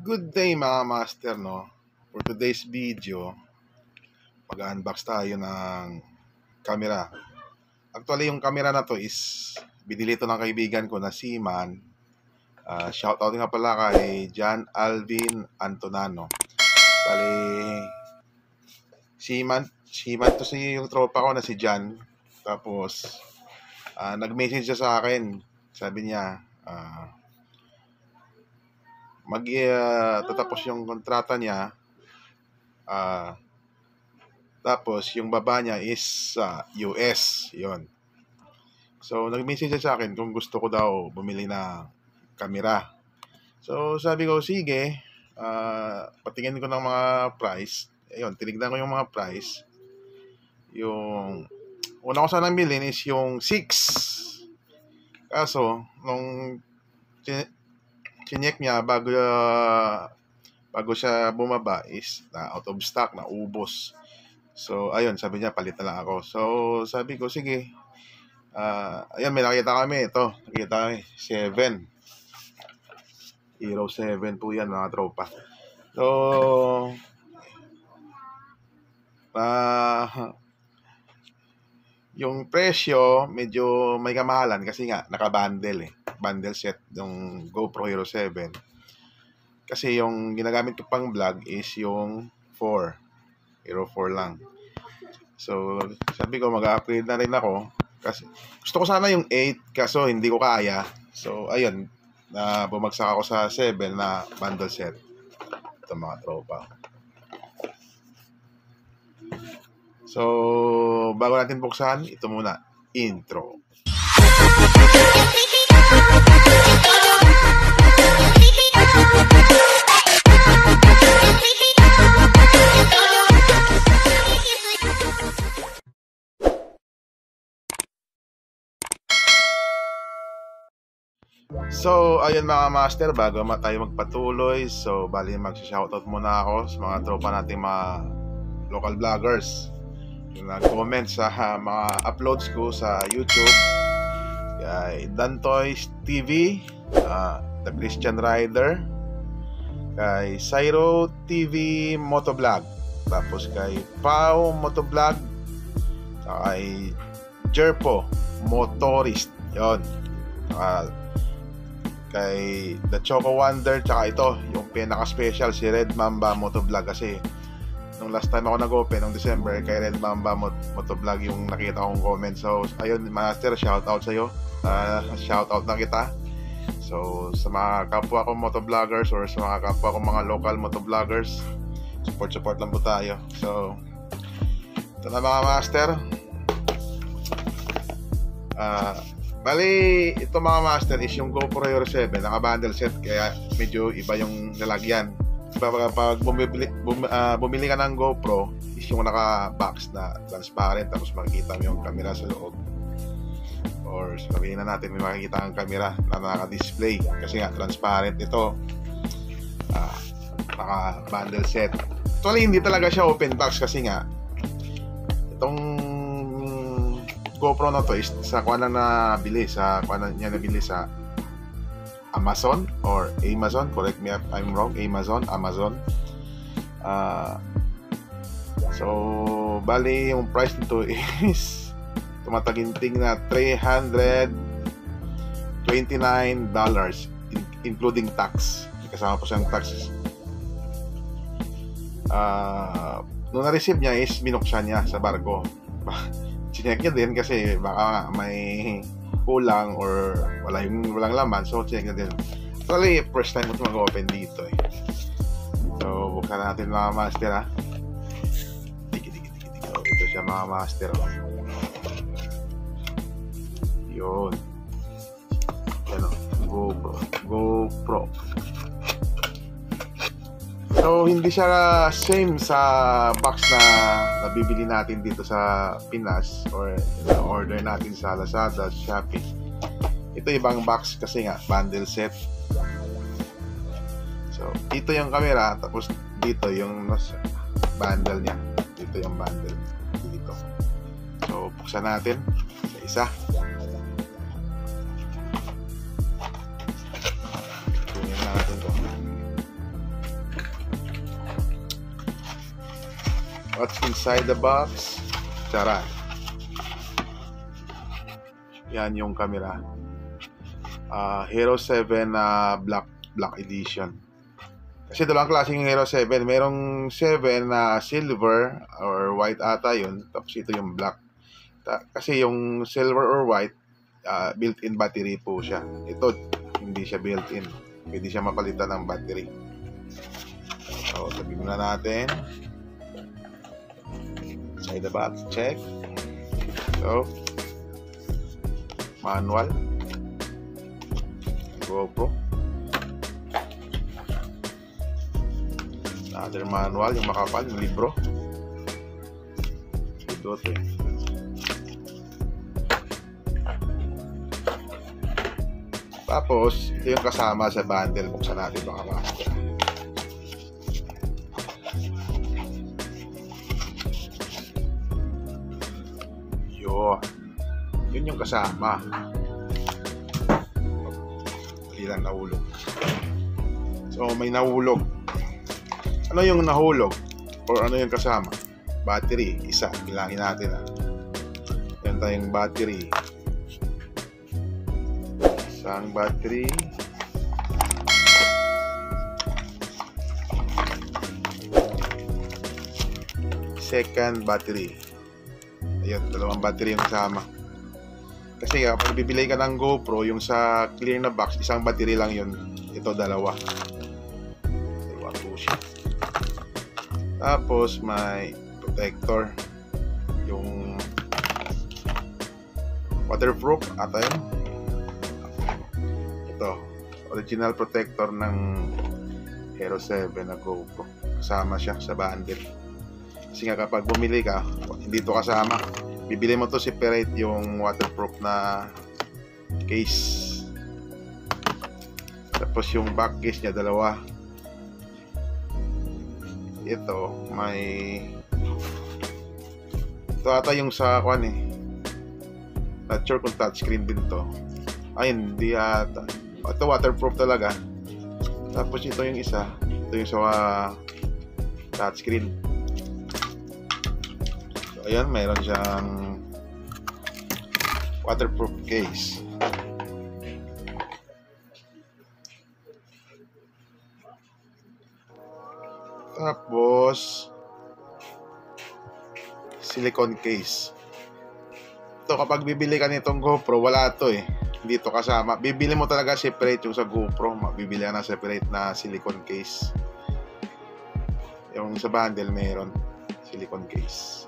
Good day mga master, no? For today's video, mag-unbox tayo ng camera. Actually, yung camera na to is binili to ng kaibigan ko na si Man. Shoutout nga pala kay John Alvin Antonano. Bali, si Man to yung tropa ko na si John. Tapos, nag-message siya sa akin. Sabi niya, tatapos yung kontrata niya. Tapos yung baba niya is US, yon. So nag-message siya sa akin kung gusto ko daw bumili ng camera. So sabi ko sige, patingin ko ng mga price. Ayun, tinignan ko yung mga price. Yung una ko sanang bilhin is yung 6. Kaso nung chinek niya bago siya bumaba is out of stock, na ubos. So ayun, sabi niya palit na lang ako. So sabi ko sige. Ayun, may nakita kami. Ito, nakita kami 7 Hero 7 po yan mga tropa. So yung presyo medyo may kamahalan kasi nga naka-bundle bundle set yung GoPro Hero 7. Kasi yung ginagamit ko pang vlog is yung 4 Hero 4 lang. So sabi ko mag-upgrade na rin ako kasi gusto ko sana yung 8 kaso hindi ko kaya. So ayun, bumagsak ako sa 7 na bundle set. Ito mga tropa. So bago natin buksan, ito muna, intro. So, ayun mga master, bago tayo magpatuloy, so bali mag-shoutout muna ako sa mga tropa nating mga local vloggers yung nag-comment sa mga uploads ko sa YouTube. Kay Dantoys TV, The Christian Rider, kay Cyro TV Motovlog, tapos kay Pau Motovlog, kay Jerpo Motorist, yon. Kay The Choco Wonder, tsaka ito yung pinaka-special si Red Mamba Motovlog. Kasi nung last time ako nag-open nung December, kay Red Mamba Motovlog yung nakita kong comment. So ayun master, shoutout sa'yo. Shoutout na kita. So sa mga kapwa ko motovloggers or sa mga kapwa ko mga local motovloggers, support lang po tayo. So ito na mga master. Bali, ito mga master is yung GoPro Hero 7, naka-bundle set, kaya medyo iba yung lalagyan. Pag bumili ka ng GoPro, is yung naka-box na transparent, tapos makikita mo yung camera sa loob. Or sabihin na natin may makikita ang camera na naka-display, kasi nga transparent ito. Naka-bundle set. Actually, hindi talaga siya open box kasi nga itong GoPro na to is sa kuha na nabili sa Amazon or Amazon, correct me if I'm wrong, Amazon. So bali yung price nito is tumataginting na $329 including tax. Kasama po siyang tax. Nung na-receive niya is binuksan niya sa barko. Chinek niya din kasi baka may kulang or walang laman, so chinek niya din. Actually, first time ko mag-open dito So buksan natin mga master Ito siya mga master Yun. Yan GoPro. So hindi siya same sa box na nabibili natin dito sa Pinas or order natin sa Lazada, Shopee. Ito ibang box kasi nga bundle set. So dito yung camera, tapos dito yung bundle niya. Dito yung bundle dito. So buksan natin sa isa. Kunin natin to. What's inside the box? Tara. Yan yung camera. Hero 7 Black Edition. Kasi dalawang klaseng Hero 7. Merong 7 na silver or white ata yun. Tapos ito yung black. Kasi yung silver or white, built-in battery po siya. Ito, hindi siya built-in. Pwede siya mapalitan ng battery. So, sabi muna natin. Inside the box, check. So, manual. GoPro. Another manual, yung makapal, yung libro. Ito eh. Tapos, ito yung kasama sa bundle. Buksan natin baka makakita. Yun yung kasama. Hindi lang nahulog. So, may nahulog. Ano yung nahulog? Or ano yung kasama? Battery, isa. Bilangin natin Yan tayong battery. Isang battery. Second battery. Ayan, dalawang battery yung kasama. Kasi kapag bibili ka ng GoPro, yung sa clear na box, isang battery lang yun. Ito, dalawa. Dalawa po siya. Tapos, may protector. Yung waterproof, ata yun. Ito, original protector ng Hero 7 na GoPro. Kasama siya sa bundle. Kasi nga kapag bumili ka, hindi ito kasama. Bibili mo to separate yung waterproof na case. Tapos yung back case niya, dalawa. Ito, may... Ito ata yung sa kwan eh. Not sure kung touchscreen din to. Ay, hindi ata. Ito waterproof talaga. Tapos ito yung isa. Ito yung sa touchscreen. So, ayan, mayroon siyang waterproof case. Tapos silicone case. Ito, kapag bibili ka nitong GoPro, wala to eh. Hindi to kasama. Bibili mo talaga separate yung sa GoPro. Bibili ka na separate na silicone case. Yung sa bundle meron silicone case.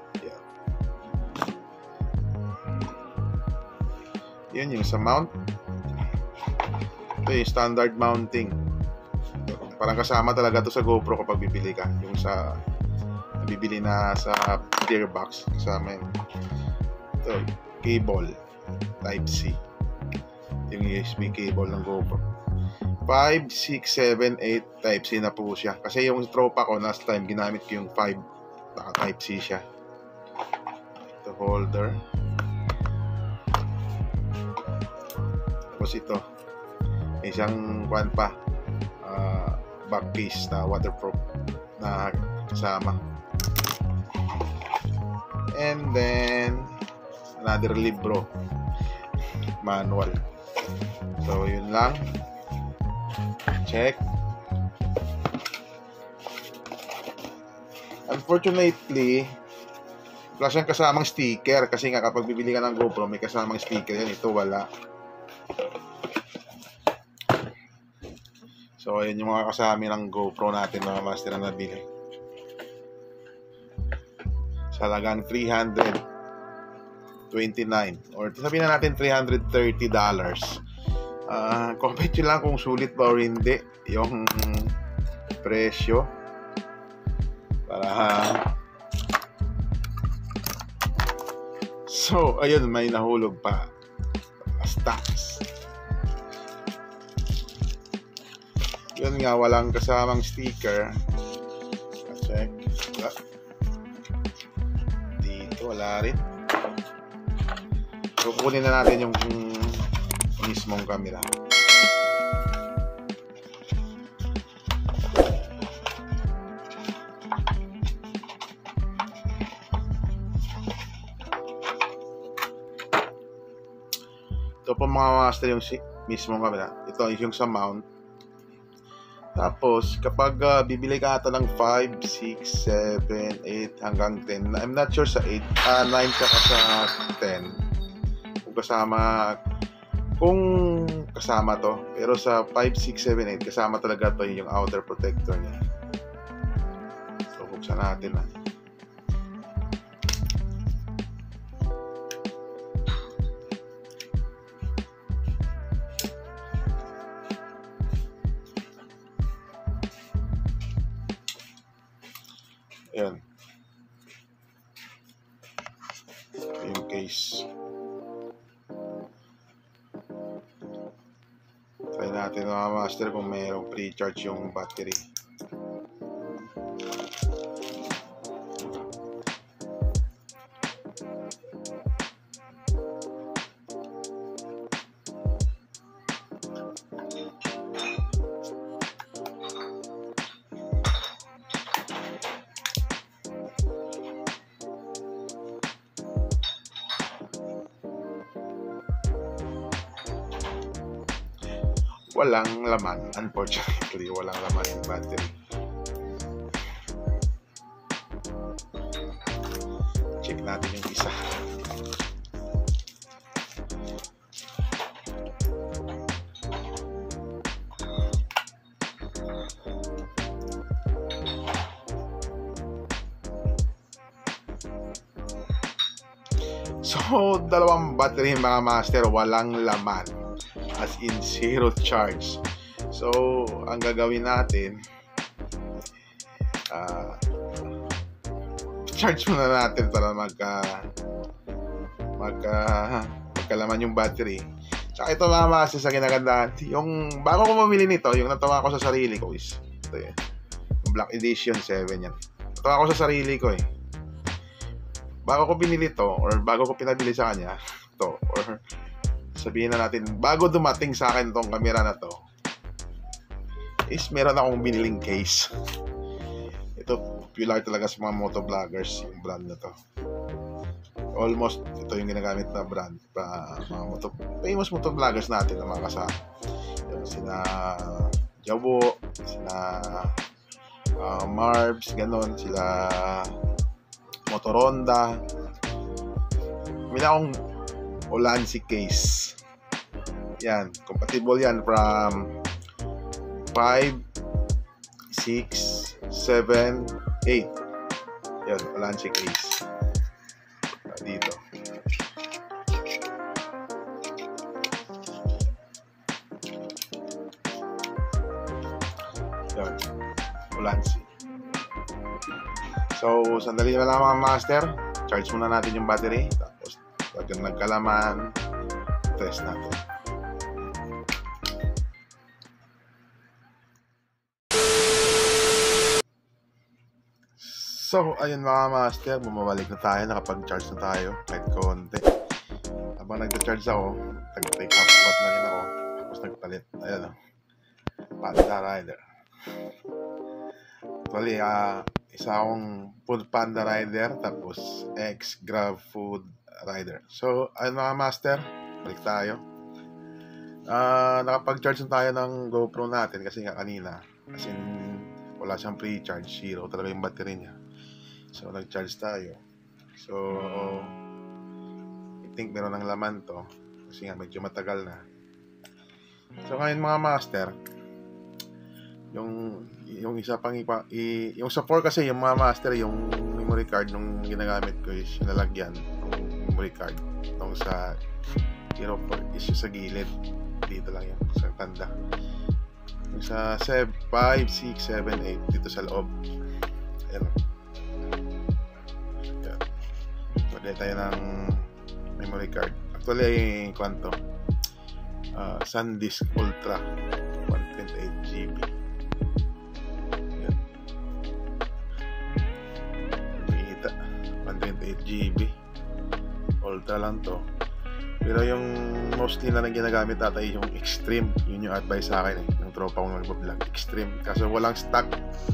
Yan yung sa mount. Ito yung standard mounting. Parang kasama talaga to sa GoPro kapag bibili ka. Yung sa bibili na sa clear box, kasama yun. Ito, cable type C. Yung USB cable ng GoPro. 5, 6, 7, 8 type C na po siya. Kasi yung tropa ko last time ginamit ko yung 5, naka type C siya. Ito holder. Tapos ito, isang kwan pa, back case na waterproof na kasama. And then another libro, manual. So yun lang. Check. Unfortunately, wala siyang kasamang sticker. Kasi nga kapag bibili ka ng GoPro, may kasamang sticker yan. Ito wala. So, ayan yung mga kasama ng GoPro natin, mga master na nabili. Sa halagang $329 or sabihin na natin $330. Comment nyo lang kung sulit ba or hindi yung presyo. Para so, ayun, may nahulog pa. Stocks. Yun nga, walang kasamang sticker. Check. Dito, wala rin. So, kunin na natin yung mismong camera. mga master yung mismo camera. Ito yung sa mount. Tapos kapag bibili ka ata ng 5, 6, 7, 8 hanggang 10, I'm not sure sa 8, 9 saka sa 10 kung kasama to, pero sa 5, 6, 7, 8 kasama talaga to yung outer protector niya. So buksan natin na. Ayan. Yung case. Try natin mga master kung mayroong pre-charge yung battery. Walang laman, unfortunately walang laman yung battery. Check natin yung isa. So dalawang battery mga master, walang laman, as in zero charge. So ang gagawin natin, charge muna natin para magkalaman yung battery. Tsaka ito mga master, sa ginagandahan, yung bago ko mamili nito, yung natawa ko sa sarili ko is ito yan, Black Edition 7 yan. Natawa ko sa sarili ko bago ko binili to, or bago ko pinabili sa kanya to, or sabihin na natin, bago dumating sa akin tong camera na to, is meron akong biniling case. Ito, popular talaga sa mga motovloggers, yung brand na to. Almost, ito yung ginagamit na brand pa mga famous motovloggers natin na mga kasama. Yung sina Jabo, sina Marbs, ganon, sila Motoronda. May akong Ulanzi case. Yan, compatible yan from 5, 6, 7, 8. Yan, Ulanzi case. Dito. Yan, Ulanzi. So, sandali na lang mga master. Charge muna natin yung battery. Tapos, pag nagkalaman, test natin. So, ayun mga master, bumabalik na tayo. Nakapag-charge na tayo. Kahit konti. Habang nag-charge ako, nag-take up spot na rin ako. Tapos nagpalit. Ayun o. Panda Rider. Actually, isa akong Food Panda Rider, tapos Grab Food Rider. So, ayun mga master, balik tayo. Nakapag-charge na tayo ng GoPro natin kasi nga kanina, as in, wala siyang pre-charge, zero talaga yung battery niya. So, nag-charge tayo. So, I think meron ng laman to kasi nga medyo matagal na. So, ngayon mga master, yung isa pang yung sa 4 kasi yung mga master, yung memory card nung ginagamit ko is nalagyan ng memory card nung sa 04 is yung sa gilid dito lang yan sa tanda. Yung sa 5, 6, 7, 8 dito sa loob. Ayan. Lagay tayo ng memory card. Actually kwanto SanDisk Ultra 128 GB. Kita 128 GB Ultra lang to. Pero yung mostly na ginagamit tatay yung Extreme. Yun yung advice sa akin yung tropa kong nagbablog, Extreme. Kasi walang stock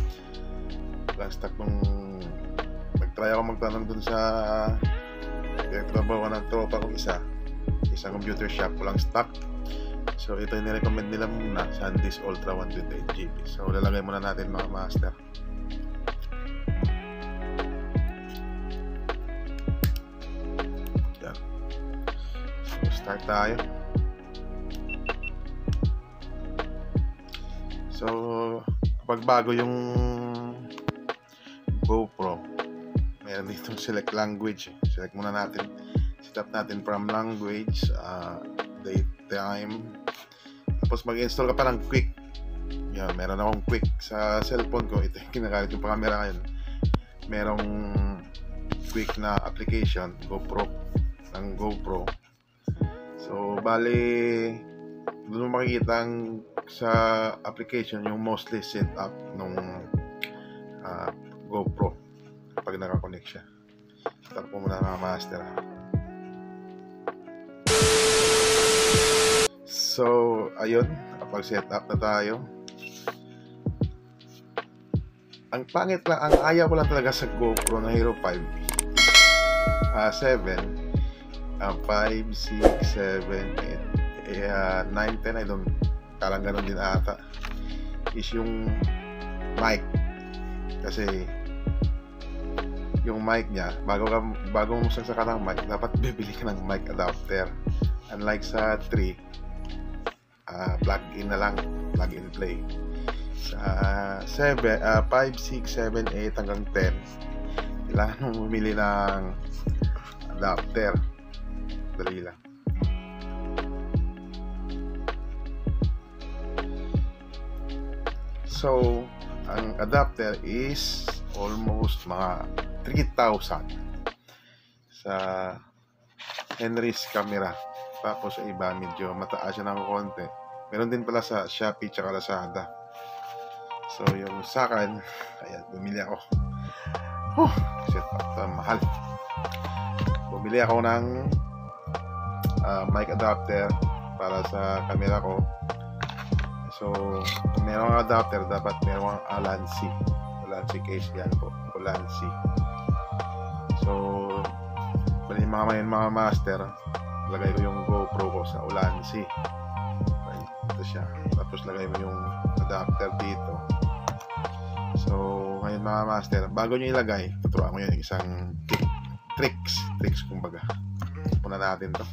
nung nagtry ako magtanong dun sa trabaho ng tropa kong isa. isang computer shop, walang stock. So ito yung nirecommend nila muna, SanDisk Ultra 128GB. So lalagay muna natin mga master. Yan. So start tayo. So kapag bago yung GoPro, meron ditong select language. Select muna natin, set up natin from language, date, time, tapos mag-install ka pa ng Quick. Yan, meron akong Quick sa cellphone ko. Ito yung kinagamit yung camera ngayon. Merong Quick na application, GoPro, ng GoPro. So bali doon mo makikita sa application yung mostly set up nung GoPro kapag nakakonect siya. Start po muna mga master. So ayun, kapag set up na tayo, ang pangit lang, ang ayaw ko lang talaga sa GoPro na Hero 5 7 5, 6, 7, 8 9, 10, I don't, parang ganun din ata, is yung mic. Kasi yung mic niya, bago mo sasaka ng mic, dapat bibili ka ng mic adapter. Unlike sa 3, plug in na lang, plug and play. Sa 5, 6, 7, 8 hanggang 10, kailangan mong bumili ng adapter. Dali lang. So ang adapter is almost mga 3,000 sa Henry's camera. Tapos sa iba medyo mataas siya ng konti. Meron din pala sa Shopee tsaka Lazada. So yung sa akin, ayan, bumili ako. Set up, mahal. Bumili ako ng mic adapter para sa camera ko. So kung merong adapter, dapat merong Allen case yan po, Allen C. So bali mga master, lagay ko yung GoPro ko sa Allen C. Okay, ito siya. Tapos lagay mo yung adapter dito. So ngayon mga master, bago nyo ilagay, tuturuan ko yun yung isang tricks kumbaga. Muna natin to.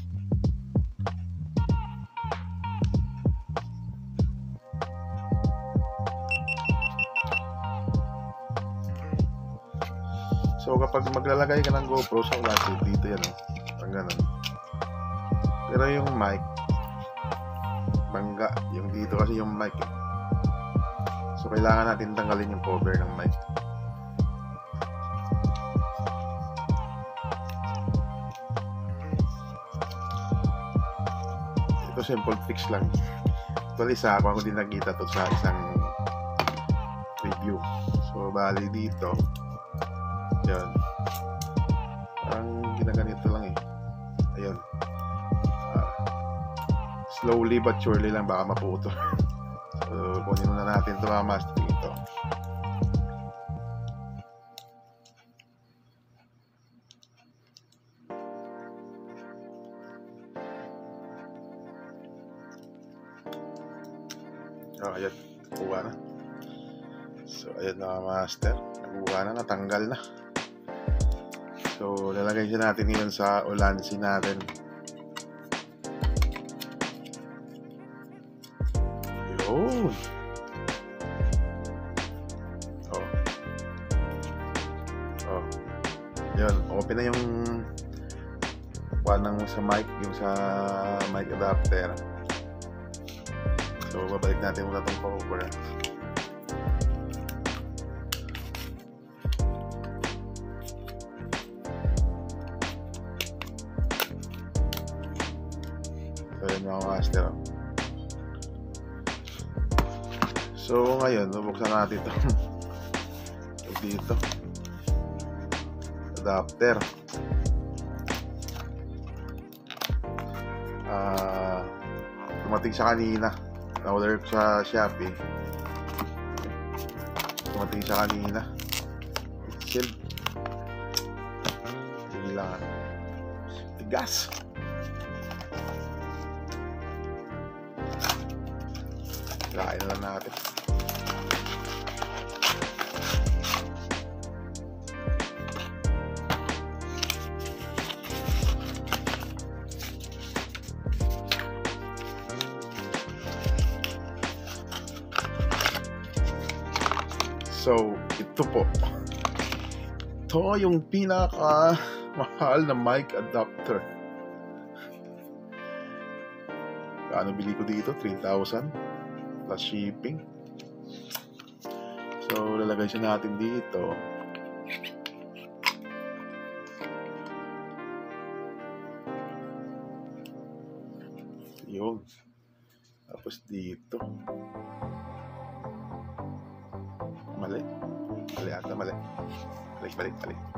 So kapag maglalagay ka ng GoPro sa Allen C, dito yan, ang ganun. Pero yung mic, bangga, yung dito kasi yung mic eh. So kailangan natin tanggalin yung cover ng mic. Ito simple fix lang. Actually sa ako din nakita to sa isang review. So bali dito, yan, parang ginaganito lang eh. Ayun, slowly but surely lang, baka maputo. So kunin muna natin ito mga master dito. Ayan, nakuha na. So ayan mga master, nakuha na, natanggal na. So lalagay siya natin ngayon sa Allen C natin. Yun. Yun, open na yung kuha sa mic, yung sa mic adapter. So babalik natin muna itong cover. So yun mga master. So ngayon, bubuksan natin ito. Dito, adapter. Tumating siya kanina. Na-order ko sa Shopee. Tumating siya kanina. Shield. Sige lang. Tigas. Kain na lang natin. So, ito po. Ito yung pinaka mahal na mic adapter. Kaano bili ko dito? 3,000 plus shipping. So, lalagay siya natin dito. Yun. Tapos dito. Mali. Mali ata, mali. Balik.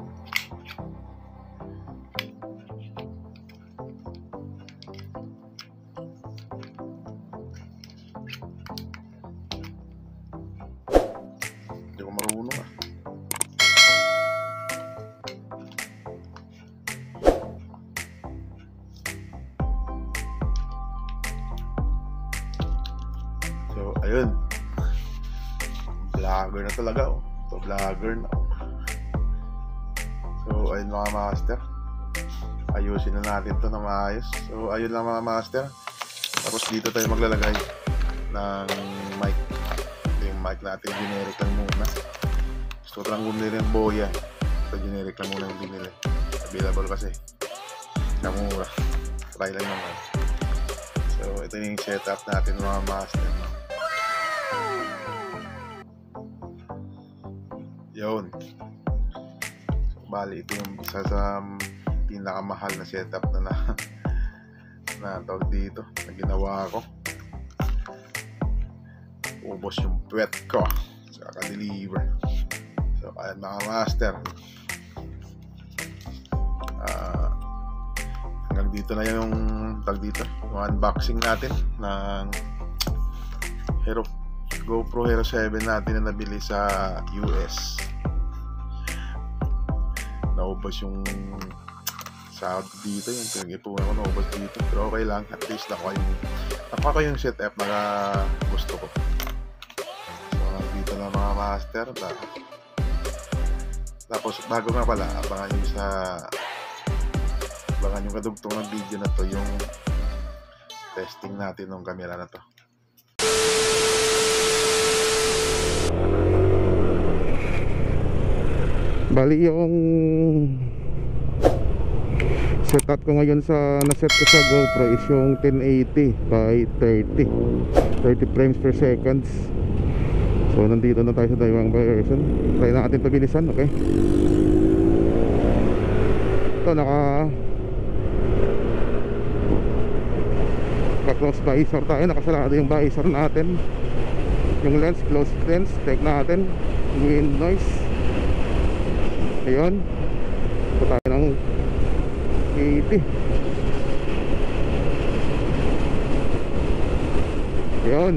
Hindi ko marunong ah. So, ayun. Vlogger na talaga oh. So, vlogger na oh. So, ayun mga master. Ayusin na natin to na maayos. So, ayun lang mga master. Tapos dito tayo maglalagay ng mic. Yung mic natin, generic lang muna. Gusto ko lang bumili ng boya. So, generic lang muna yung binili. Available kasi. Namura. Try lang naman. So, ito yung setup natin mga master. Yun. So, bali ito yung isa sa pinakamahal na setup na tawag dito na ginawa ko. Ubos yung puwet ko sa ka-deliver. So ayan mga master, hanggang dito na yung tawag dito, yung unboxing natin ng GoPro Hero 7 natin na nabili sa US. Naubos yung sahod dito, yung pinag-ipunan ko, naubos dito. Pero okay lang, at least nakuha ko yung setup na gusto ko. So dito na mga master. Tapos bago nga pala, abangan yung kadugtong ng video na to, yung testing natin ng camera na to. Bali yung setup ko ngayon naset ko sa GoPro is yung 1080 by 30 frames per seconds. So nandito na tayo sa dalawang version. Try natin pabilisan, okay? Ito naka-close visor tayo, nakasarado yung visor natin. Yung lens, close lens, check natin. Wind noise. Ayun. Ito tayo ng 80. Ayun.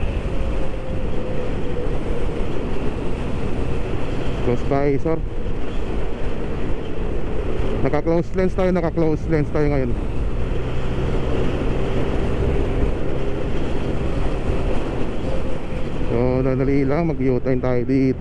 Close visor. Naka-close lens tayo ngayon. So, nadali lang, mag-U-turn tayo dito.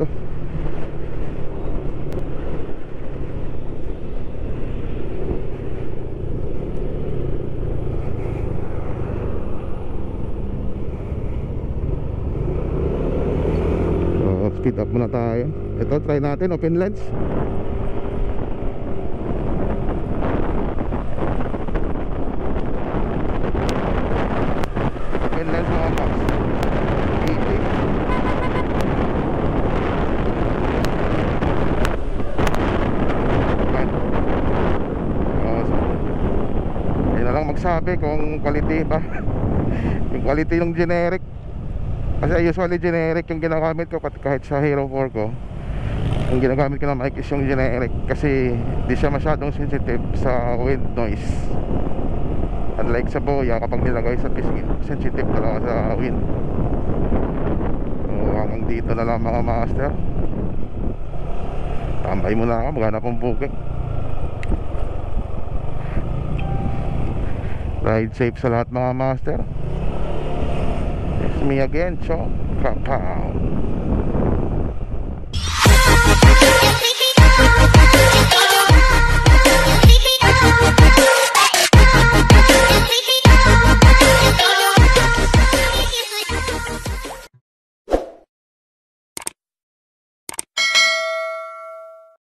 Speed up muna tayo. Ito, try natin, open lens. Open lens mga box 80. Ayun na lang magsabi kung quality ba. Yung quality ng generic. Kasi usually generic yung ginagamit ko, kahit sa Hero 4 ko. Yung ginagamit ko na mic is yung generic kasi di siya masyadong sensitive sa wind noise. Unlike sa Boya, kapag nilagay sa pisngi, sensitive talaga sa wind. So hanggang dito na lang mga master. Tambay muna ako, maghanap ng booking. Ride safe sa lahat mga master. Me again, Chong. Kapow.